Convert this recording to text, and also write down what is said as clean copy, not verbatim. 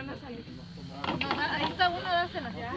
van a salir. No, ahí está uno, dásela. ¿Ya?